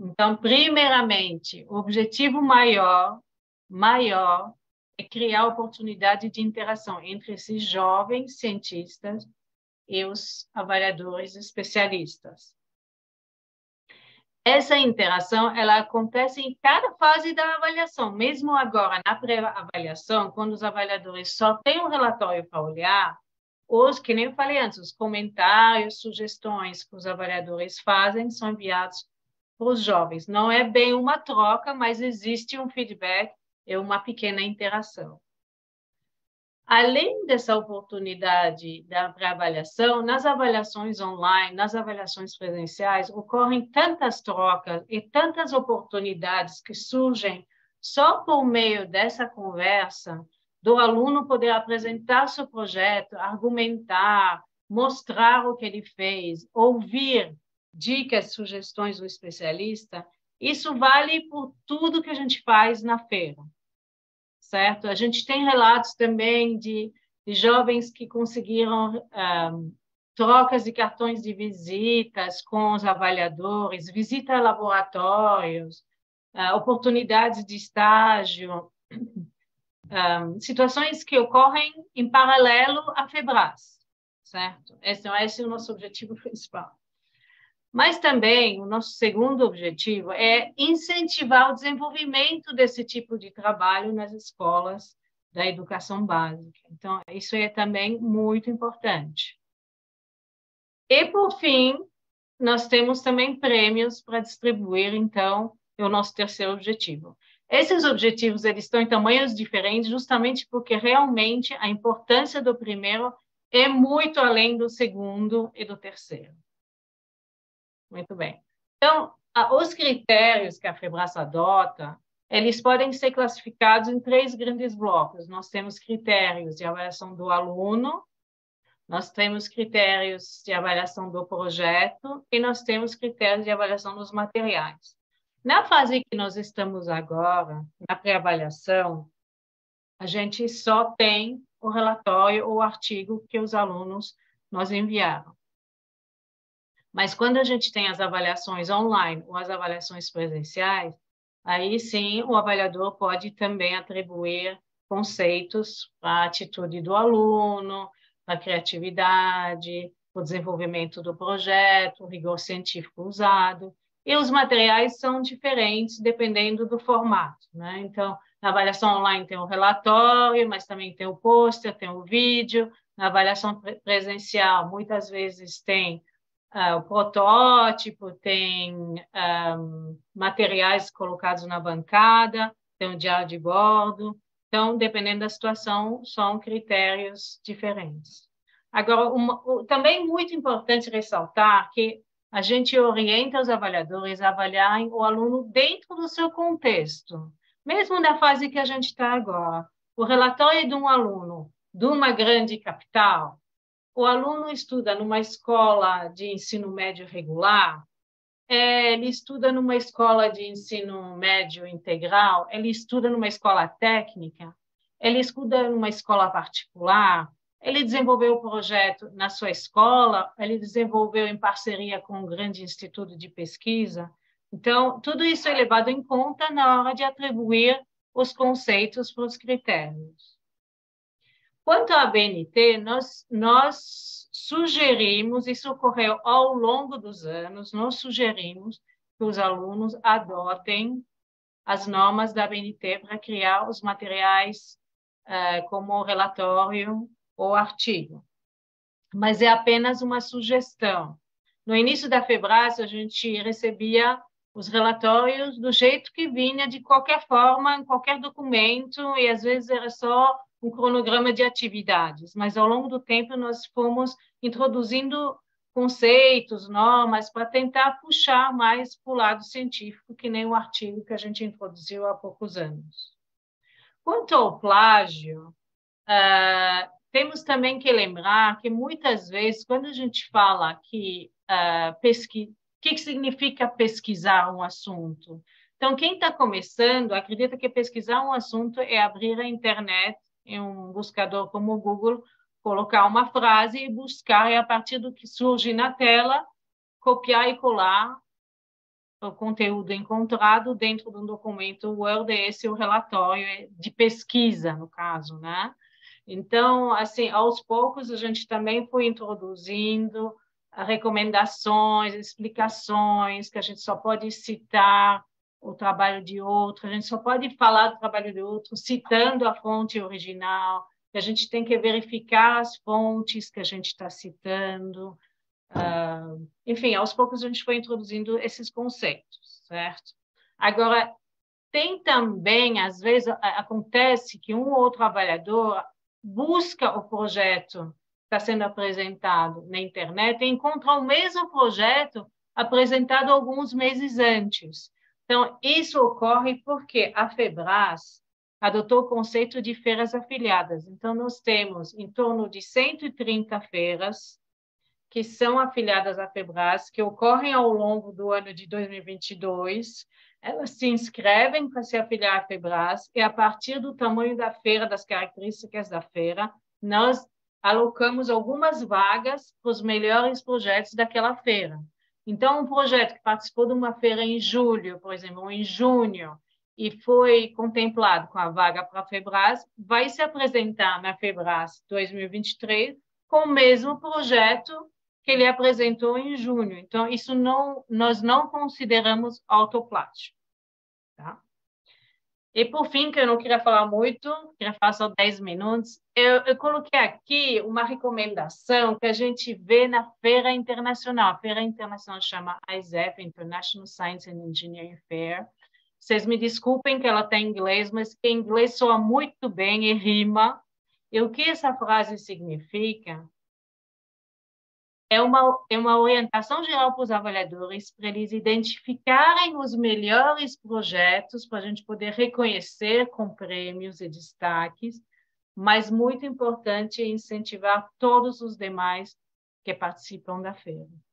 Então, primeiramente, o objetivo maior é criar oportunidade de interação entre esses jovens cientistas e os avaliadores especialistas. Essa interação, ela acontece em cada fase da avaliação. Mesmo agora, na pré-avaliação, quando os avaliadores só têm um relatório para olhar, que nem eu falei antes, os comentários, sugestões que os avaliadores fazem são enviados para os jovens. Não é bem uma troca, mas existe um feedback, é uma pequena interação. Além dessa oportunidade da pré-avaliação, nas avaliações online, nas avaliações presenciais, ocorrem tantas trocas e tantas oportunidades que surgem só por meio dessa conversa, do aluno poder apresentar seu projeto, argumentar, mostrar o que ele fez, ouvir dicas, sugestões do especialista. Isso vale por tudo que a gente faz na feira. Certo? A gente tem relatos também de jovens que conseguiram trocas de cartões de visitas com os avaliadores, visita a laboratórios, oportunidades de estágio, situações que ocorrem em paralelo à FEBRAS, certo? Esse é o nosso objetivo principal. Mas também o nosso segundo objetivo é incentivar o desenvolvimento desse tipo de trabalho nas escolas da educação básica. Então, isso é também muito importante. E, por fim, nós temos também prêmios para distribuir, então, é o nosso terceiro objetivo. Esses objetivos, eles estão em tamanhos diferentes, justamente porque realmente a importância do primeiro é muito além do segundo e do terceiro. Muito bem. Então, os critérios que a FEBRAS adota, eles podem ser classificados em 3 grandes blocos. Nós temos critérios de avaliação do aluno, nós temos critérios de avaliação do projeto e nós temos critérios de avaliação dos materiais. Na fase que nós estamos agora, na pré-avaliação, a gente só tem o relatório ou o artigo que os alunos nos enviaram. Mas quando a gente tem as avaliações online ou as avaliações presenciais, aí sim o avaliador pode também atribuir conceitos para a atitude do aluno, para a criatividade, para o desenvolvimento do projeto, o rigor científico usado. E os materiais são diferentes dependendo do formato, né? Então, na avaliação online tem o relatório, mas também tem o pôster, tem o vídeo. Na avaliação presencial, muitas vezes tem o protótipo, tem materiais colocados na bancada, tem o diário de bordo. Então, dependendo da situação, são critérios diferentes. Agora, também muito importante ressaltar que a gente orienta os avaliadores a avaliarem o aluno dentro do seu contexto, mesmo na fase que a gente está agora. O relatório de um aluno de uma grande capital, o aluno estuda numa escola de ensino médio regular, ele estuda numa escola de ensino médio integral, ele estuda numa escola técnica, ele estuda numa escola particular, ele desenvolveu o projeto na sua escola, ele desenvolveu em parceria com um grande instituto de pesquisa. Então, tudo isso é levado em conta na hora de atribuir os conceitos para os critérios. Quanto à BNT, nós sugerimos, isso ocorreu ao longo dos anos, nós sugerimos que os alunos adotem as normas da BNT para criar os materiais como relatório ou artigo. Mas é apenas uma sugestão. No início da FEBRAS, a gente recebia os relatórios do jeito que vinha, de qualquer forma, em qualquer documento, e às vezes era só um cronograma de atividades, mas ao longo do tempo nós fomos introduzindo conceitos, normas, para tentar puxar mais para o lado científico, que nem o artigo que a gente introduziu há poucos anos. Quanto ao plágio, temos também que lembrar que muitas vezes, quando a gente fala que o que significa pesquisar um assunto? Então, quem está começando acredita que pesquisar um assunto é abrir a internet em um buscador como o Google, colocar uma frase e buscar, e a partir do que surge na tela, copiar e colar o conteúdo encontrado dentro de um documento Word, esse é o relatório de pesquisa, no caso, né? Então, assim, aos poucos a gente também foi introduzindo recomendações, explicações, que a gente só pode citar o trabalho de outro, a gente só pode falar do trabalho de outro citando a fonte original, que a gente tem que verificar as fontes que a gente está citando. Enfim, aos poucos a gente foi introduzindo esses conceitos, certo? Agora, tem também, às vezes, acontece que um ou outro avaliador busca o projeto que está sendo apresentado na internet e encontra o mesmo projeto apresentado alguns meses antes. Então, isso ocorre porque a FEBRAS adotou o conceito de feiras afiliadas. Então, nós temos em torno de 130 feiras que são afiliadas à FEBRAS, que ocorrem ao longo do ano de 2022. Elas se inscrevem para se afiliar à FEBRAS e, a partir do tamanho da feira, das características da feira, nós alocamos algumas vagas para os melhores projetos daquela feira. Então, um projeto que participou de uma feira em julho, por exemplo, ou em junho, e foi contemplado com a vaga para a FEBRAS, vai se apresentar na FEBRAS 2023 com o mesmo projeto que ele apresentou em junho. Então, isso não, nós não consideramos autoplástico. Tá? E, por fim, que eu não queria falar muito, queria falar só 10 minutos, eu coloquei aqui uma recomendação que a gente vê na Feira Internacional. A Feira Internacional chama ISEF, International Science and Engineering Fair. Vocês me desculpem que ela está em inglês, mas que em inglês soa muito bem e rima. E o que essa frase significa? É uma orientação geral para os avaliadores, para eles identificarem os melhores projetos, para a gente poder reconhecer com prêmios e destaques, mas muito importante é incentivar todos os demais que participam da feira.